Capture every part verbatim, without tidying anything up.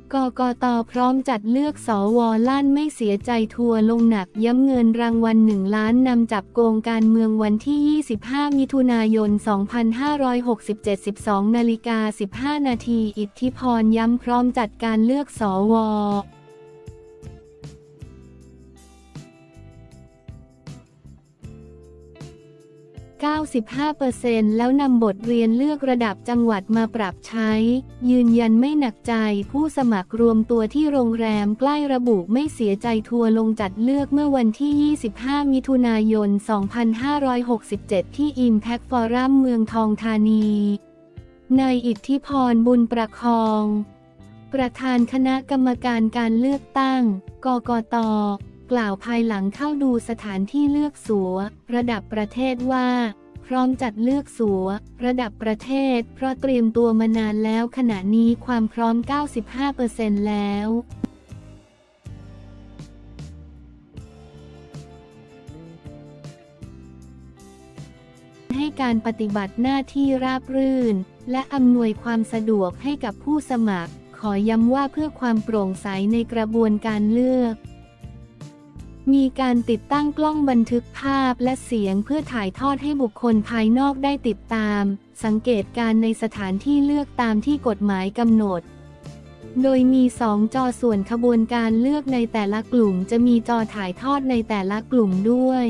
กกต.พร้อมจัดเลือกสว.ลั่นไม่เสียใจทัวร์ลงหนักย้ำเงินรางวัลหนึ่งล้านนำจับโกงการเมืองวันที่ยี่สิบห้ามิถุนายนสองพันห้าร้อยหกสิบเจ็ด สิบสองนาฬิกาสิบห้านาทีอิทธิพรย้ำพร้อมจัดการเลือกสว.เก้าสิบห้าเปอร์เซ็นต์ แล้วนำบทเรียนเลือกระดับจังหวัดมาปรับใช้ยืนยันไม่หนักใจผู้สมัครรวมตัวที่โรงแรมใกล้ระบุไม่เสียใจทัวร์ลงจัดเลือกเมื่อวันที่ยี่สิบห้ามิถุนายนสองพันห้าร้อยหกสิบเจ็ดที่ Impact Forum เมืองทองธานีนายอิทธิพรบุญประคองประธานคณะกรรมการการเลือกตั้งกกต.กล่าวภายหลังเข้าดูสถานที่เลือกสัวระดับประเทศว่าพร้อมจัดเลือกสัวระดับประเทศเพราะเตรียมตัวมานานแล้วขณะนี้ความพร้อม เก้าสิบห้าเปอร์เซ็นต์ แล้วให้การปฏิบัติหน้าที่ราบรื่นและอำนวยความสะดวกให้กับผู้สมัครขอย้ำว่าเพื่อความโปร่งใสในกระบวนการเลือกมีการติดตั้งกล้องบันทึกภาพและเสียงเพื่อถ่ายทอดให้บุคคลภายนอกได้ติดตามสังเกตการในสถานที่เลือกตามที่กฎหมายกำหนดโดยมีสองจอส่วนขบวนการเลือกในแต่ละกลุ่มจะมีจอถ่ายทอดในแต่ละกลุ่มด้วย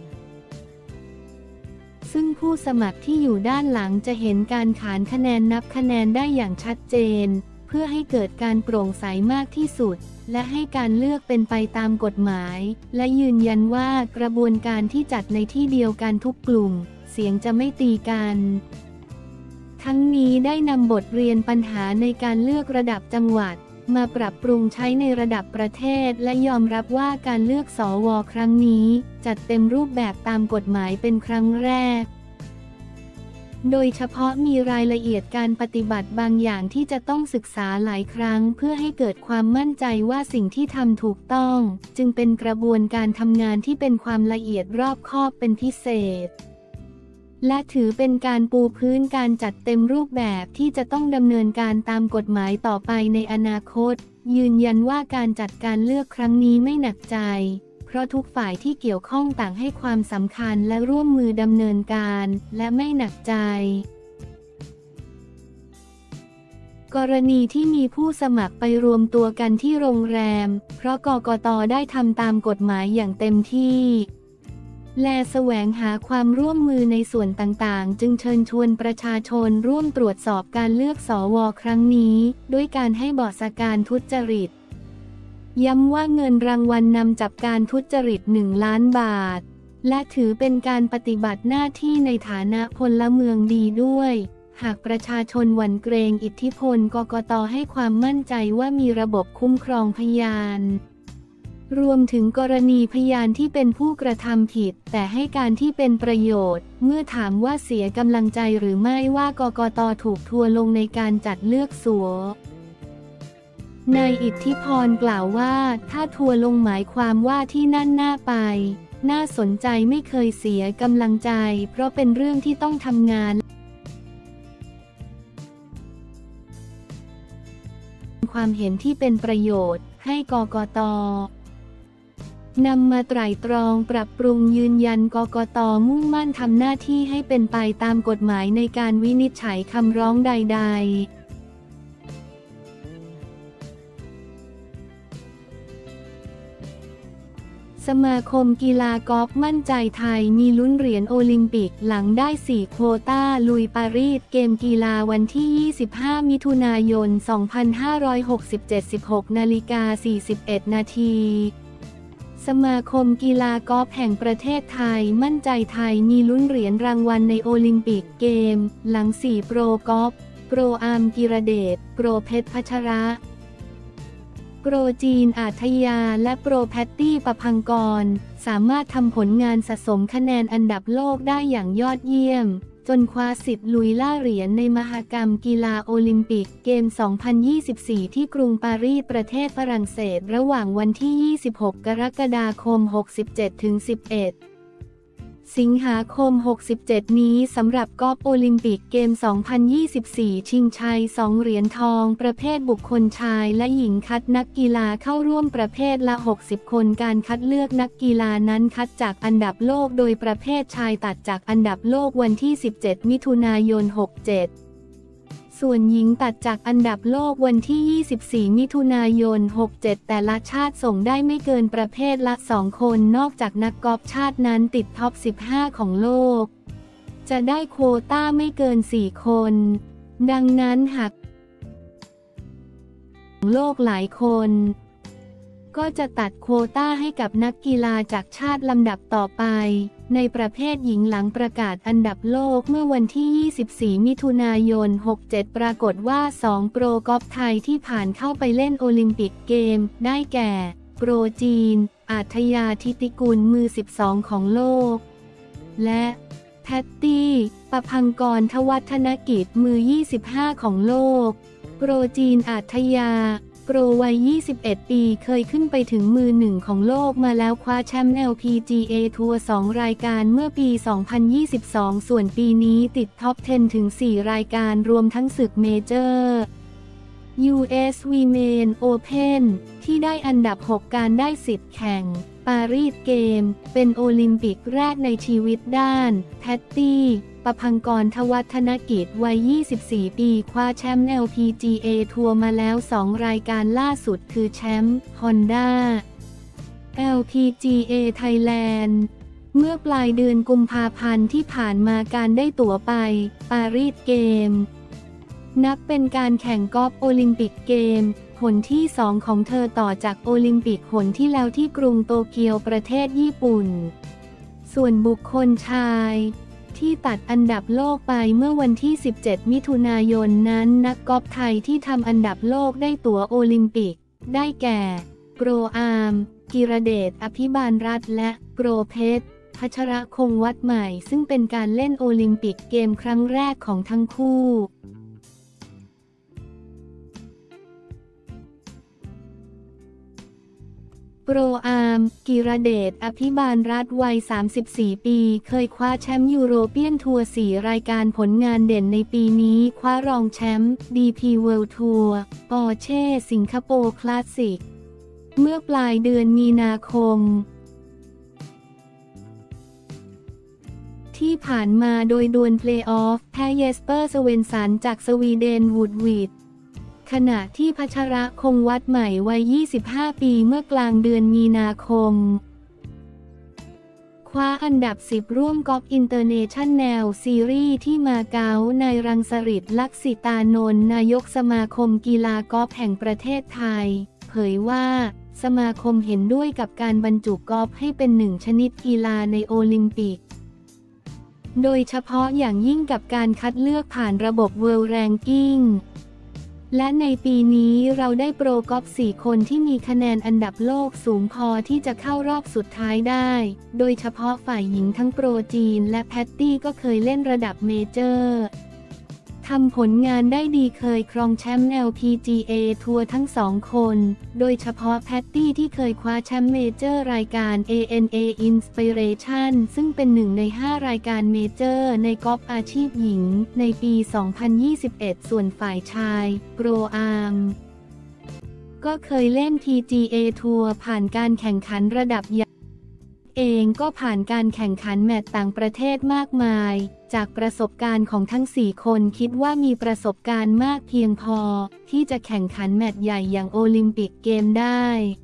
ซึ่งผู้สมัครที่อยู่ด้านหลังจะเห็นการขานคะแนนนับคะแนนได้อย่างชัดเจนเพื่อให้เกิดการโปร่งใสมากที่สุดและให้การเลือกเป็นไปตามกฎหมายและยืนยันว่ากระบวนการที่จัดในที่เดียวกันทุกกลุ่มเสียงจะไม่ตีกันทั้งนี้ได้นำบทเรียนปัญหาในการเลือกระดับจังหวัดมาปรับปรุงใช้ในระดับประเทศและยอมรับว่าการเลือกสว.ครั้งนี้จัดเต็มรูปแบบตามกฎหมายเป็นครั้งแรกโดยเฉพาะมีรายละเอียดการปฏิบัติบางอย่างที่จะต้องศึกษาหลายครั้งเพื่อให้เกิดความมั่นใจว่าสิ่งที่ทำถูกต้องจึงเป็นกระบวนการทำงานที่เป็นความละเอียดรอบคอบเป็นพิเศษและถือเป็นการปูพื้นการจัดเต็มรูปแบบที่จะต้องดำเนินการตามกฎหมายต่อไปในอนาคตยืนยันว่าการจัดการเลือกครั้งนี้ไม่หนักใจเพราะทุกฝ่ายที่เกี่ยวข้องต่างให้ความสำคัญและร่วมมือดำเนินการและไม่หนักใจกรณีที่มีผู้สมัครไปรวมตัวกันที่โรงแรมเพราะกกต.ได้ทำตามกฎหมายอย่างเต็มที่และแสวงหาความร่วมมือในส่วนต่างๆจึงเชิญชวนประชาชนร่วมตรวจสอบการเลือกสว.ครั้งนี้ด้วยการให้เบาะแสการทุจริตย้ำว่าเงินรางวัลนำจับการทุจริตหนึ่งล้านบาทและถือเป็นการปฏิบัติหน้าที่ในฐานะพลเมืองดีด้วยหากประชาชนหวั่นเกรงอิทธิพลกกต.ให้ความมั่นใจว่ามีระบบคุ้มครองพยานรวมถึงกรณีพยานที่เป็นผู้กระทำผิดแต่ให้การที่เป็นประโยชน์เมื่อถามว่าเสียกำลังใจหรือไม่ว่ากกต.ถูกทัวร์ลงในการจัดเลือกสวนายอิทธิพรกล่าวว่าถ้าทัวร์ลงหมายความว่าที่นั่นน่าไปน่าสนใจไม่เคยเสียกำลังใจเพราะเป็นเรื่องที่ต้องทำงานความเห็นที่เป็นประโยชน์ให้กกต.นำมาไตร่ตรองปรับปรุงยืนยันกกต.มุ่งมั่นทำหน้าที่ให้เป็นไปตามกฎหมายในการวินิจฉัยคำร้องใดๆสมาคมกีฬากอล์ฟมั่นใจไทยมีลุ้นเหรียญโอลิมปิกหลังได้สี่โควต้าลุยปารีสเกมกีฬาวันที่ยี่สิบห้ามิถุนายนสองพันห้าร้อยหกสิบเจ็ด สิบหกนาฬิกาสี่สิบเอ็ดนาทีสมาคมกีฬากอล์ฟแห่งประเทศไทยมั่นใจไทยมีลุ้นเหรียญรางวัลในโอลิมปิกเกมหลังสี่โปรกอล์ฟโปรอาร์มกิรเดชโปรเพชรพัชระโปรจีนอาทยาและโปรแพตตี้ประพังกรสามารถทำผลงานสะสมคะแนนอันดับโลกได้อย่างยอดเยี่ยมจนคว้าสิทธิ์ลุยล่าเหรียญในมหกรรมกีฬาโอลิมปิกเกม สองพันยี่สิบสี่ ที่กรุงปารีสประเทศฝรั่งเศสระหว่างวันที่ ยี่สิบหก กรกฎาคม หกสิบเจ็ด ถึง สิบเอ็ดสิงหาคม หกสิบเจ็ด นี้สำหรับกอล์ฟโอลิมปิกเกม สองพันยี่สิบสี่ ชิงชัย สอง เหรียญทองประเภทบุคคลชายและหญิงคัดนักกีฬาเข้าร่วมประเภทละ หกสิบ คนการคัดเลือกนักกีฬานั้นคัดจากอันดับโลกโดยประเภทชายตัดจากอันดับโลกวันที่ สิบเจ็ด มิถุนายน หกสิบเจ็ดส่วนหญิงตัดจากอันดับโลกวันที่ ยี่สิบสี่ มิถุนายน หกสิบเจ็ด แต่ละชาติส่งได้ไม่เกินประเภทละ สอง คนนอกจากนักกอล์ฟชาตินั้นติดท็อป สิบห้า ของโลกจะได้โควต้าไม่เกิน สี่ คนดังนั้นหากโลกหลายคนก็จะตัดโควต้าให้กับนักกีฬาจากชาติลำดับต่อไปในประเภทหญิงหลังประกาศอันดับโลกเมื่อวันที่ ยี่สิบสี่ มิถุนายน หกสิบเจ็ด ปรากฏว่า สอง โปรกอล์ฟไทยที่ผ่านเข้าไปเล่นโอลิมปิกเกมได้แก่ โปรจีน อาทยา ธิติกุล มือ สิบสอง ของโลกและแพตตี้ ประภังกร ทวัฒนกิจ มือ ยี่สิบห้า ของโลกโปรจีน อาทยาโปรวัย ยี่สิบเอ็ด ปีเคยขึ้นไปถึงมือหนึ่งของโลกมาแล้วคว้าแชมป์ แอล พี จี เอ ทัวร์ สอง รายการเมื่อปี สองพันยี่สิบสอง ส่วนปีนี้ติดท็อป สิบ ถึง สี่ รายการรวมทั้งศึกเมเจอร์ ยู เอส Women Open ที่ได้อันดับ หก การได้สิทธิ์แข่งปารีสเกมเป็นโอลิมปิกแรกในชีวิตด้านแพตตี้ประภังกร ทวัฒนกิจวัย ยี่สิบสี่ ปีคว้าแชมป์ แอล พี จี เอ ทัวร์มาแล้ว สอง รายการล่าสุดคือแชมป์ Honda แอล พี จี เอ Thailand เมื่อปลายเดือนกุมภาพันธ์ที่ผ่านมาการได้ตั๋วไปปารีสเกมนับเป็นการแข่งกอล์ฟโอลิมปิกเกมหนที่สองของเธอต่อจากโอลิมปิกหนที่แล้วที่กรุงโตเกียวประเทศญี่ปุ่นส่วนบุคคลชายที่ตัดอันดับโลกไปเมื่อวันที่ สิบเจ็ด มิถุนายนนั้นนักกอล์ฟไทยที่ทำอันดับโลกได้ตั๋วโอลิมปิกได้แก่โปรอาร์มกิรเดชอภิบาลรัตน์และโปรเพชรพัชรคงวัดใหม่ซึ่งเป็นการเล่นโอลิมปิกเกมครั้งแรกของทั้งคู่โปรอาร์มกิรเดชอภิบาลรัตน์วัย สามสิบสี่ ปีเคยคว้าแชมป์ยูโรเปียนทัวร์ สี่ รายการผลงานเด่นในปีนี้คว้ารองแชมป์ ดี พี World Tour ปอร์เช่ สิงคโปร์คลาสสิกเมื่อปลายเดือนมีนาคมที่ผ่านมาโดยดวลเพลย์ออฟแพ้เยสเปอร์สเวนสันจากสวีเดนวูดวิดขณะที่พัชรคงวัดใหม่วัย ยี่สิบห้า ปีเมื่อกลางเดือนมีนาคมคว้าอันดับ สิบ ร่วมกอล์ฟอินเตอร์เนชั่นแนลซีรีส์ที่มาเก๊านายรังสฤทธิ์ ลักษิตานนท์นายกสมาคมกีฬากอล์ฟแห่งประเทศไทยเผยว่าสมาคมเห็นด้วยกับการบรรจุกอล์ฟให้เป็นหนึ่งชนิดกีฬาในโอลิมปิกโดยเฉพาะอย่างยิ่งกับการคัดเลือกผ่านระบบ World Ranking และในปีนี้เราได้โปรกอล์ฟ สี่ คนที่มีคะแนนอันดับโลกสูงพอที่จะเข้ารอบสุดท้ายได้โดยเฉพาะฝ่ายหญิงทั้งโปรจีนและแพตตี้ก็เคยเล่นระดับเมเจอร์ทำผลงานได้ดีเคยครองแชมป์ แอล พี จี เอ ทัวร์ทั้งสองคนโดยเฉพาะแพตตี้ที่เคยคว้าแชมป์เมเจอร์รายการ เอ เอ็น เอ Inspiration ซึ่งเป็นหนึ่งในห้ารายการเมเจอร์ในกอล์ฟอาชีพหญิงในปี สองพันยี่สิบเอ็ด ส่วนฝ่ายชายโปรอาร์มก็เคยเล่น พี จี เอ ทัวร์ผ่านการแข่งขันระดับใหญ่เองก็ผ่านการแข่งขันแมตช์ต่างประเทศมากมายจากประสบการณ์ของทั้งสี่คนคิดว่ามีประสบการณ์มากเพียงพอที่จะแข่งขันแมตช์ใหญ่อย่างโอลิมปิกเกมได้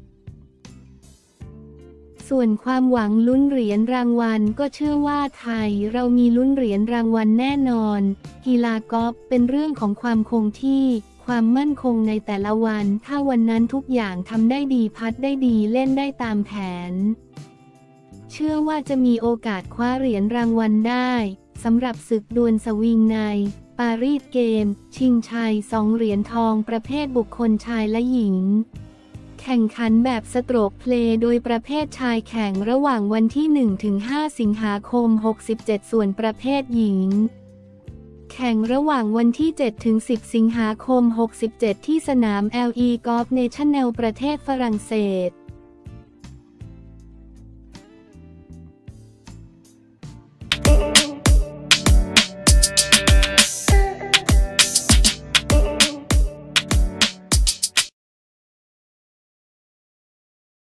ส่วนความหวังลุ้นเหรียญรางวัลก็เชื่อว่าไทยเรามีลุ้นเหรียญรางวัลแน่นอนกีฬากอล์ฟเป็นเรื่องของความคงที่ความมั่นคงในแต่ละวันถ้าวันนั้นทุกอย่างทำได้ดีพัดได้ดีเล่นได้ตามแผนเชื่อว่าจะมีโอกาสคว้าเหรียญรางวัลได้สำหรับศึกดวลสวิงในปารีสเกมชิงชัยสองเหรียญทองประเภทบุคคลชายและหญิงแข่งขันแบบสโตรกเพลย์โดยประเภทชายแข่งระหว่างวันที่ หนึ่งถึงห้า สิงหาคม หกสิบเจ็ด ส่วนประเภทหญิงแข่งระหว่างวันที่ เจ็ดถึงสิบ สิงหาคม หกสิบเจ็ด ที่สนาม แอล อี Golf National ประเทศฝรั่งเศส